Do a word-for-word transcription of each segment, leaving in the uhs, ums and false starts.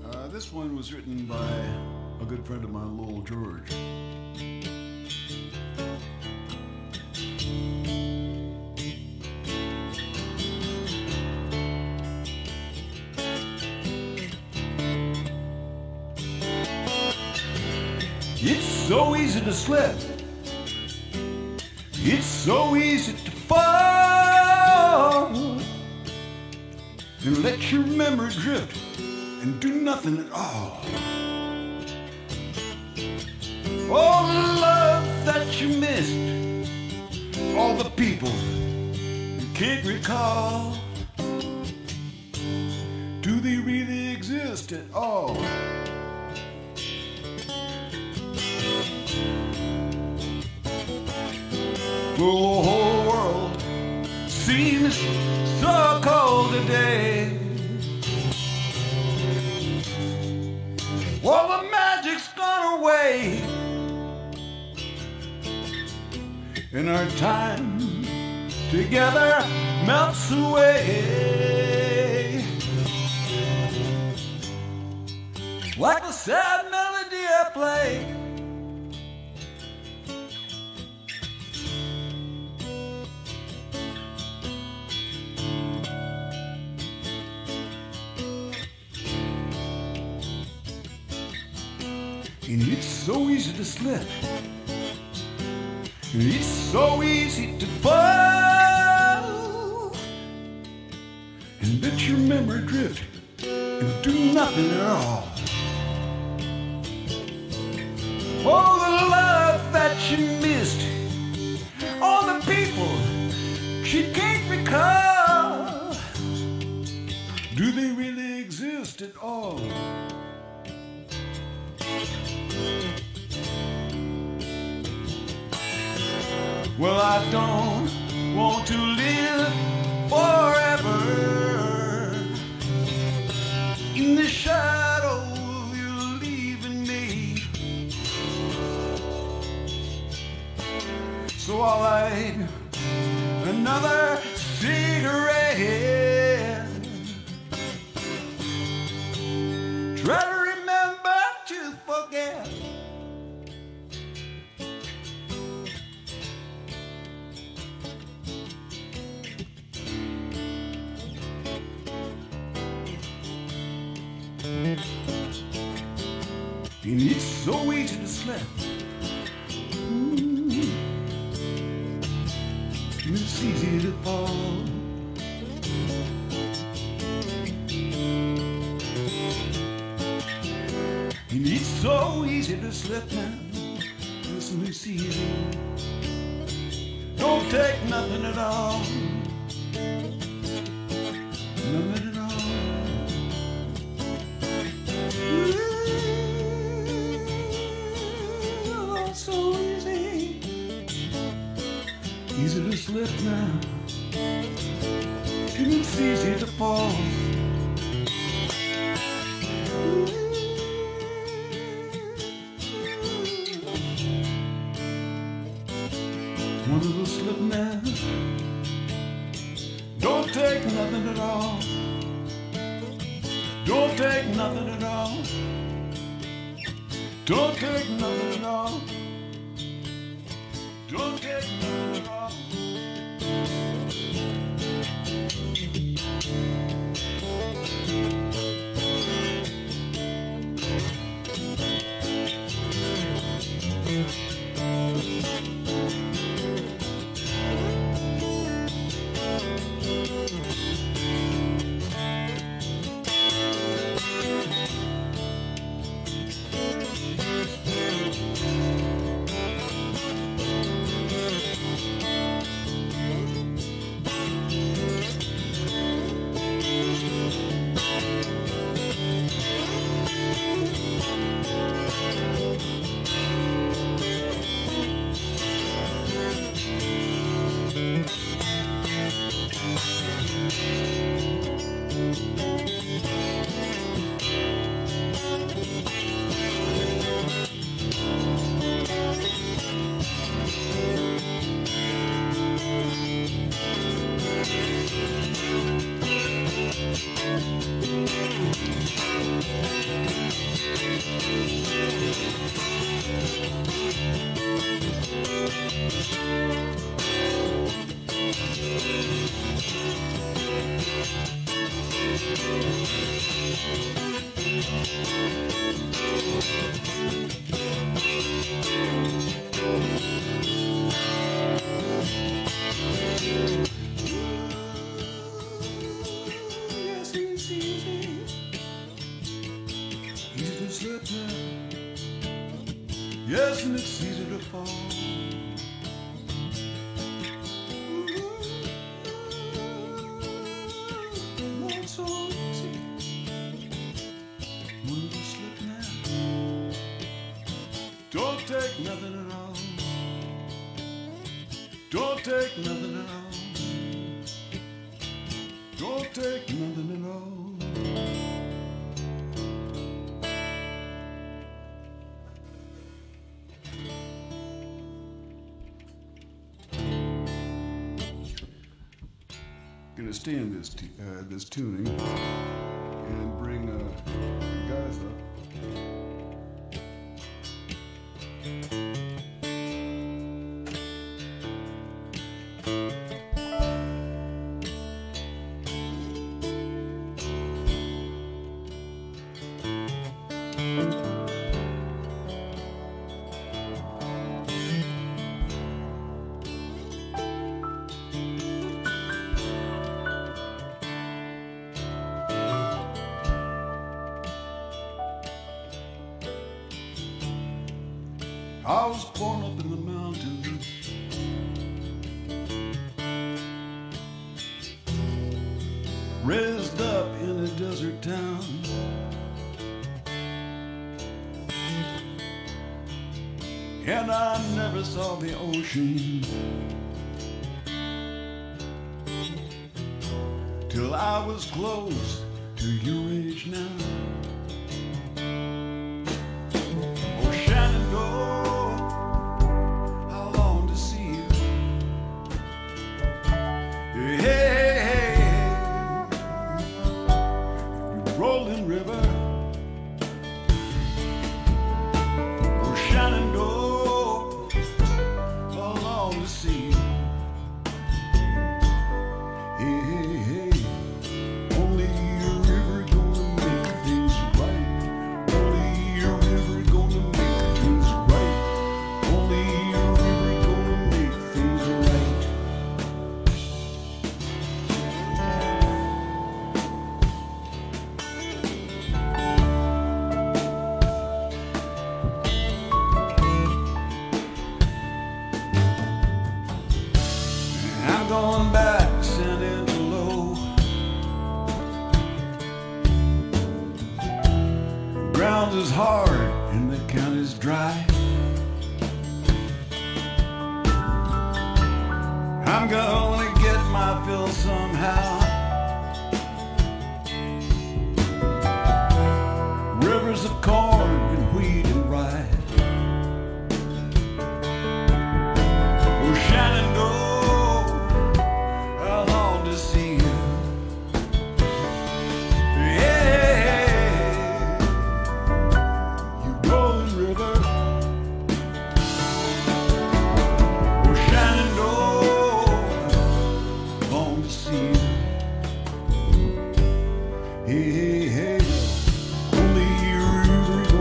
Uh, this one was written by a good friend of mine, Lowell George. It's so easy to slip. It's so easy to fall and let your memory drift and do nothing at all. All the love that you missed, all the people you can't recall, do they really exist at all? Well, the whole world seems so cold today. Well, the magic's gone away, and our time together melts away like a sad melody I play. And it's so easy to slip, and it's so easy to fall and let your memory drift and do nothing at all. Oh, the love that you missed, all the people she can't recall, do they really exist at all? Well, I don't want to live forever in the shadow you're leaving me. So I'll light another cigarette, try to remember to forget. And it's so easy to slip. Mm. It's easy to fall. And it's so easy to slip now. Listen, it's easy. Don't take nothing at all. Nothing at all. So easy, easy to slip now, and it's easy to fall. One little slip now, don't take nothing at all, don't take nothing at all, don't take nothing at all. Don't take nothing at all. Yes, and it's easy to fall. Ooh, not so easy. Move and slip now. Don't take nothing at all. Don't take nothing at all. Don't take nothing at all. Gonna stay in this t uh, this tuning and bring uh, the guys up. I was born up in the mountains, raised up in a desert town. And I never saw the ocean till I was close to your age now. Rolling river, or Shenandoah, along the sea. Hey, hey, hey, only a river gonna make things right. Only a river gonna make things right. Only a river gonna make things right. Going back to San Angelo, the ground is hard and the county's dry. I'm gonna get my fill somehow. Rivers of corn and wheat and rye. Oh, Shenandoah, see you. Yeah, you rolling river, oh Shenandoah, long to see you. Hey, hey, hey, only you.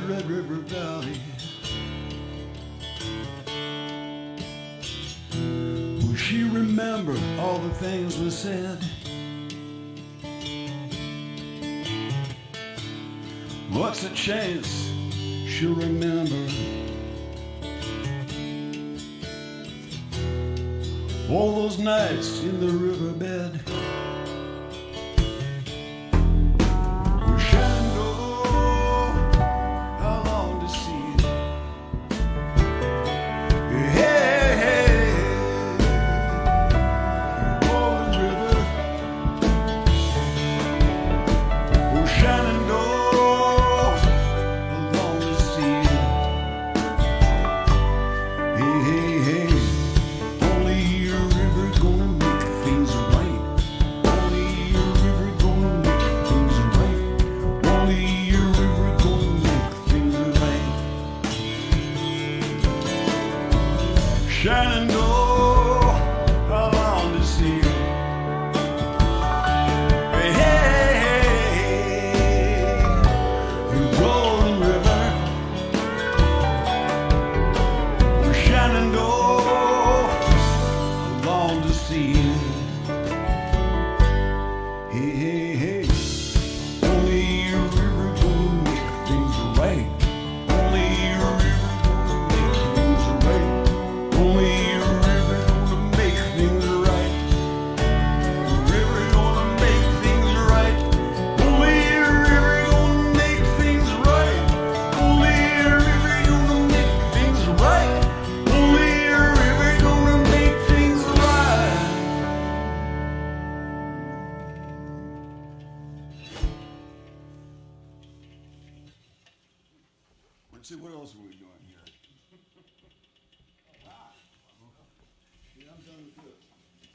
Red River Valley. Will she remember all the things we said? What's the chance she'll remember all those nights in the riverbed? Wish I know how long to see it. Hey, hey, rolling river, oh Shenandoah, how long to see it. Hey, hey, hey, only your river gonna make things right. Only your river gonna make things right. Only your river gonna make things right. Shenandoah, how long to see you? Hey, hey, hey, the Golden River, oh Shenandoah, how long to see you? Hey, hey, hey, only your river gonna make things right. Only your river gonna make things right. Only your river gonna make things right. The river gonna make things right. Only your river gonna make things right. Only your river gonna make things right. Only your river gonna make things right. Let's see, what else are we doing here? Yeah, I'm done with this.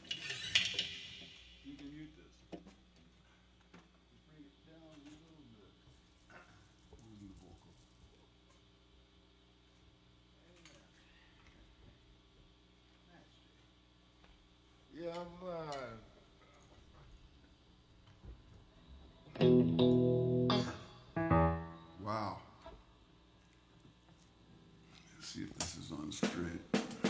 You can mute this. Just bring it down a little bit. Losing the vocal. Yeah, I'm fine. Wow. Let's see if this is on straight.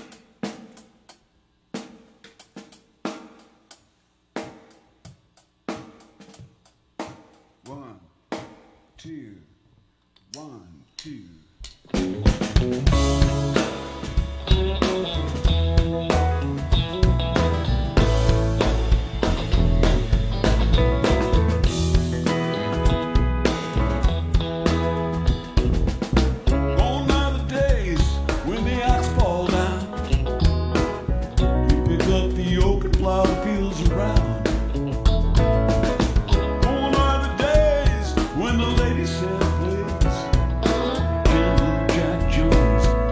One, two, one, two. Gone are the days when the ox fall down. You pick up the yoke and plow the fields around. Gone are the days when the lady said please. Gentleman Jack Jones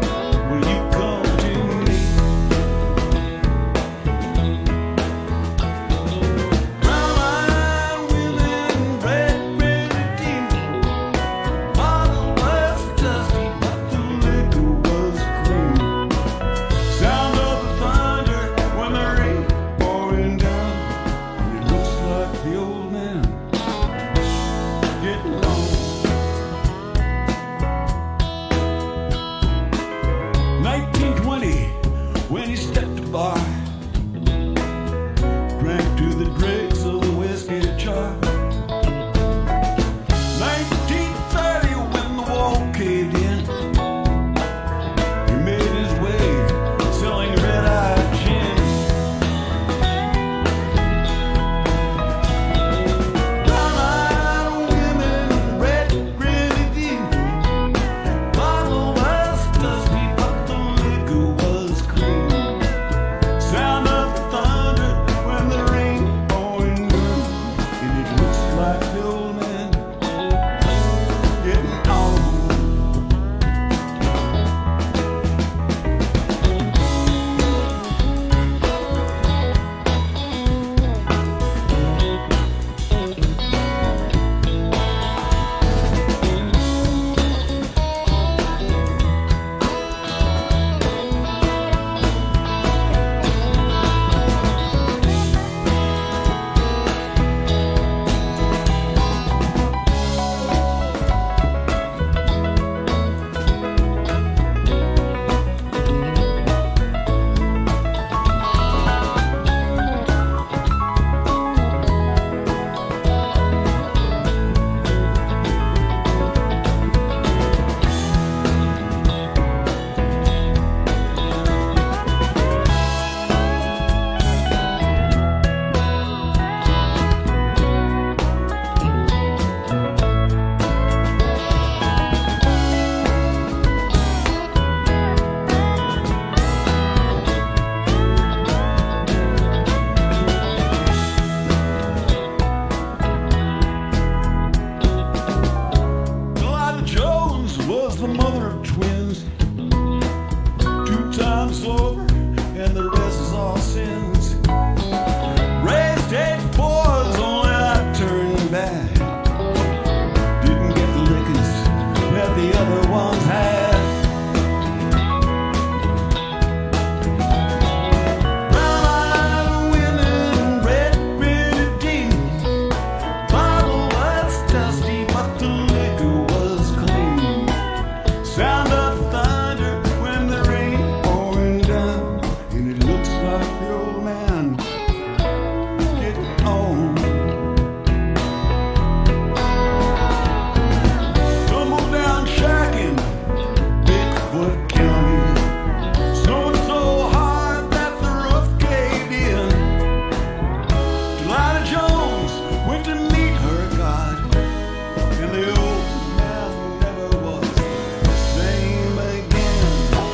twins, two times over, and the rest is all sins. Raised eight boys, only I turned back. Didn't get the lickings that the other ones had. Brown-eyed women, red grenadine. Bottle was dusty, but the liquor was clean. Sound of thunder when the rain pouring down, and it looks like the old man getting home. Tumble down shacking, Bigfoot County. Snowed so hard that the roof caved in. Delilah Jones went to meet her God, and the old man never was the same again.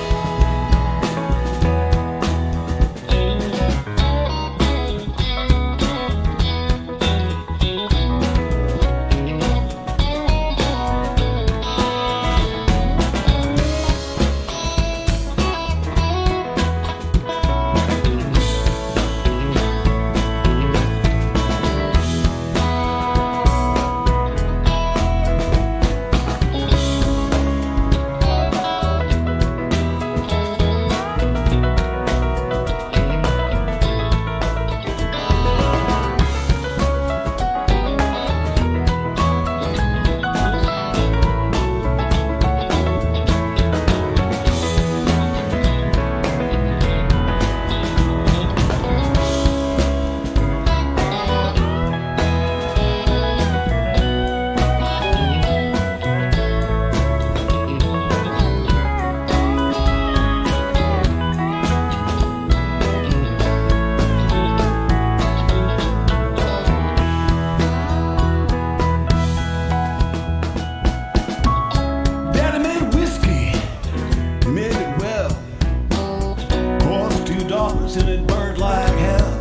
Daddy made whiskey, he made it well. Cost two dollars and it burned like hell.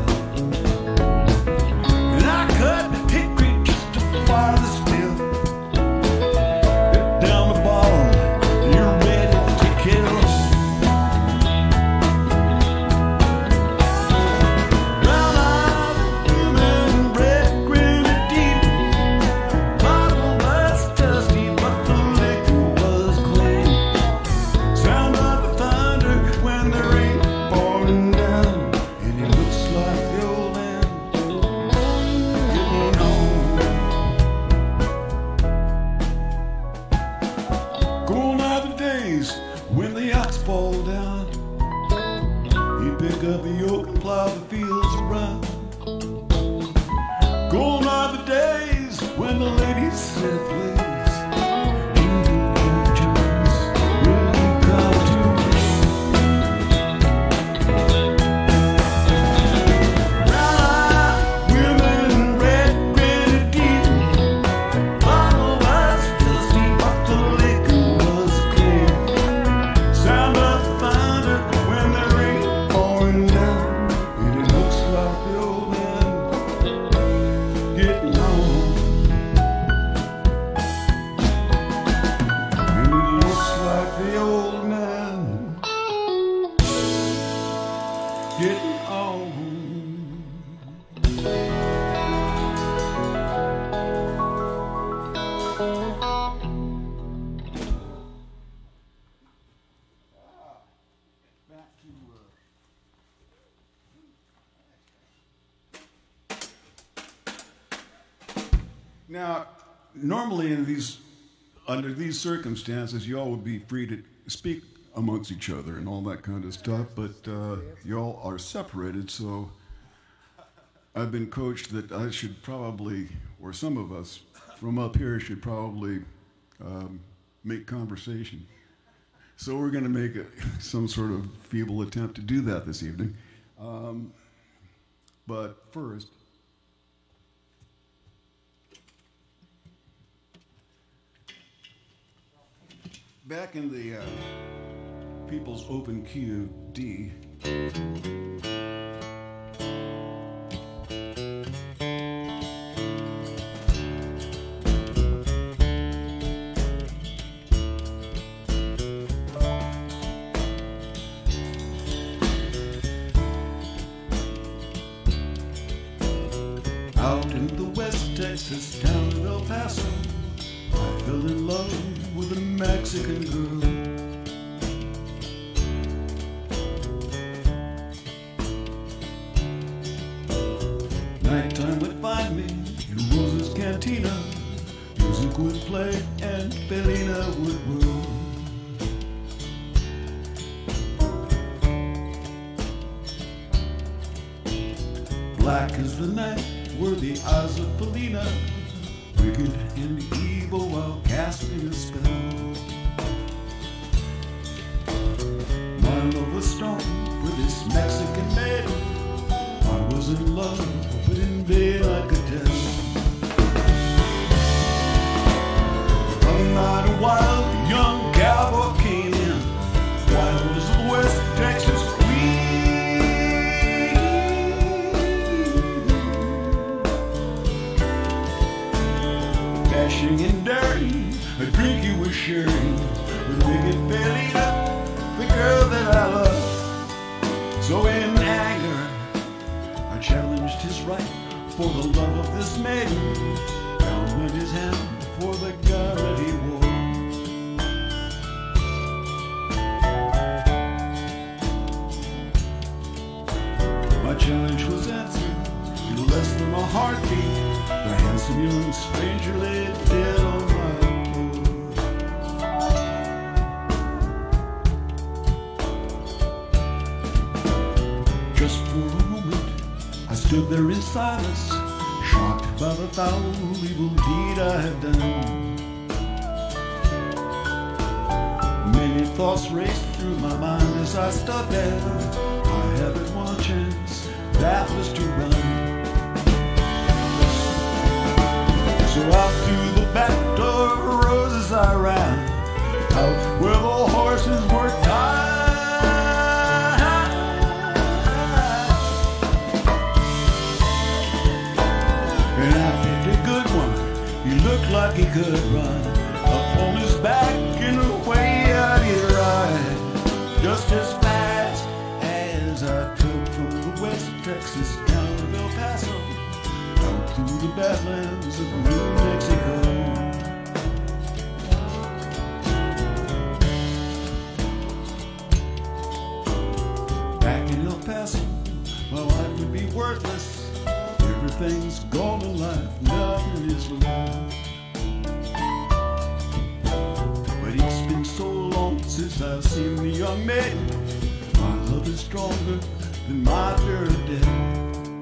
And I cut hickory just to fire the steel. Get down the bottle, you're ready to kill. Brown-eyed women, red grenadine. Bottle was dusty, but the liquor was clean. Sound of the thunder when the rain pouring down, and it looks like the old man getting home. Cold are the days when the ox fall down. He'd pick up the yoke and plow the fields around. Cold are the days when the ladies said, please, Jingle Jones, will you come to me? Brown-eyed women, red grenadine. Bottle was dusty, but the liquor was clear. Sound of thunder when the rain pouring down, and it looks like the old man getting home. And it looks like the old man getting home. Back to now, normally in these, under these circumstances, y'all would be free to speak amongst each other and all that kind of stuff, but uh, y'all are separated, so I've been coached that I should probably, or some of us from up here should probably um, make conversation. So we're going to make a, some sort of feeble attempt to do that this evening. Um, but first, back in the uh, People's Open Key of D, Texas town of El Paso, I fell in love with a Mexican girl. Nighttime would find me in Rosa's cantina. Music would play and Felina would whirl. Black as the night were the eyes of Felina, wicked and evil while casting a spell. My love was strong for this Mexican maiden. I was in love, but in vain I could tell. One night a wild young cowboy came in, wild as the West Texas queen. Dashing and daring, a drink he was sharing with wicked Felina, the girl that I love. So in anger I challenged his right for the love of this maiden. Down went his hand for the gun that he wore. My challenge was answered in less than a heartbeat. The handsome young stranger lay dead on my floor. Just for a moment I stood there in silence, shocked by the foul evil deed I had done. Many thoughts raced through my mind as I stood there. I had but one chance, that was to run. So out through the back door of Roses I ran, out where the horses were tied. And I picked a good one, he looked like he could run. Up on his back and away I did ride, just as fast as I could from the West Texas town of El Paso, out through the badlands of New Mexico. Back in El Paso, my life would be worthless. Everything's gone in life, nothing is left. But it's been so long since I've seen the young maiden. My love is stronger than my fear of death.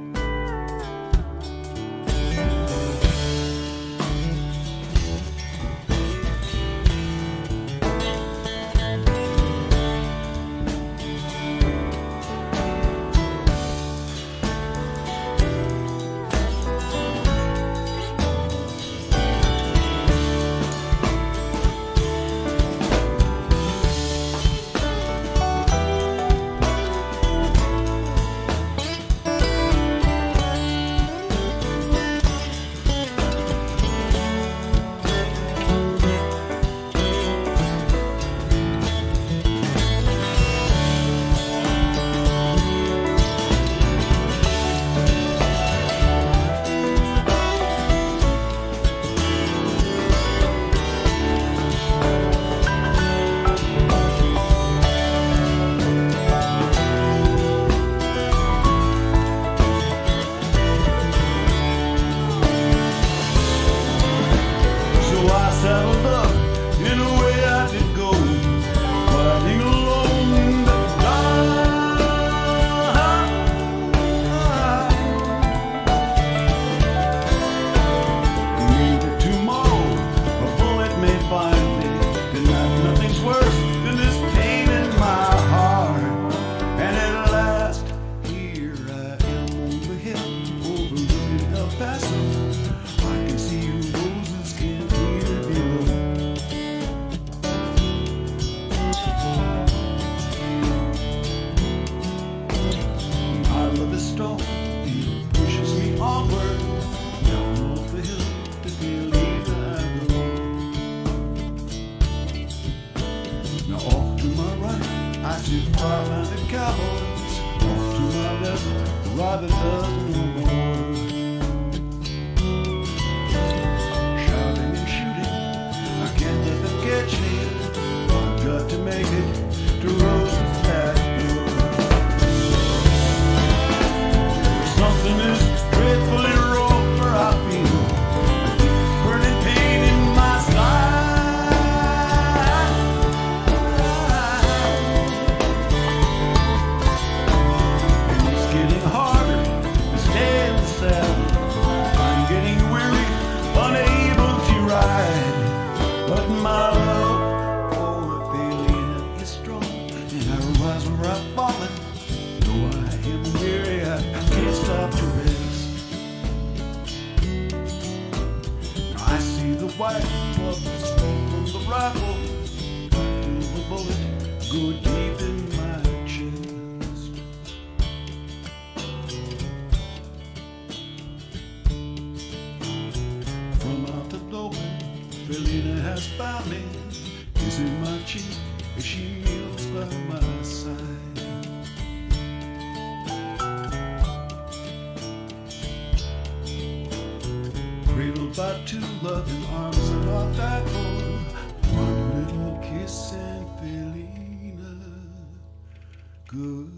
five-minded cowboys off to my left, the rider does no more. go deep in my chest. From out the nowhere, Felina has found me, kissing my cheek as she kneels by my side. Cradled by two loving arms and not that old. One little kiss and Felina good.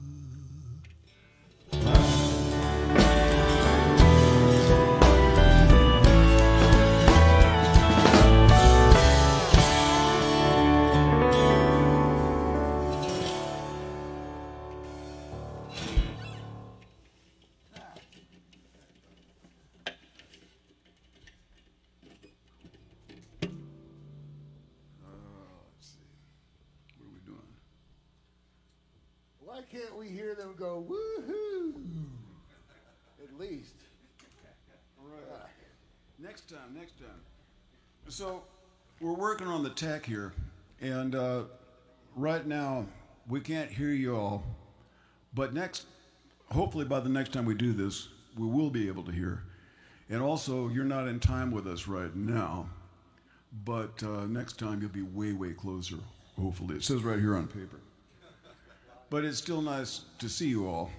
Why can't we hear them go woohoo? At least. Right. Next time, next time. So we're working on the tech here, and uh, right now we can't hear you all, but next, hopefully by the next time we do this, we will be able to hear. And also, you're not in time with us right now, but uh, next time you'll be way, way closer, hopefully. It says right here on paper. But it's still nice to see you all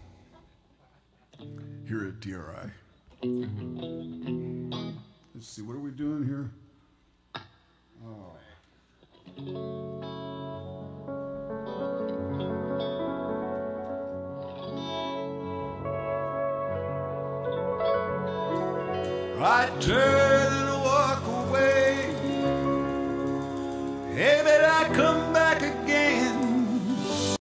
here at T R I. Let's see, what are we doing here? Oh. I turn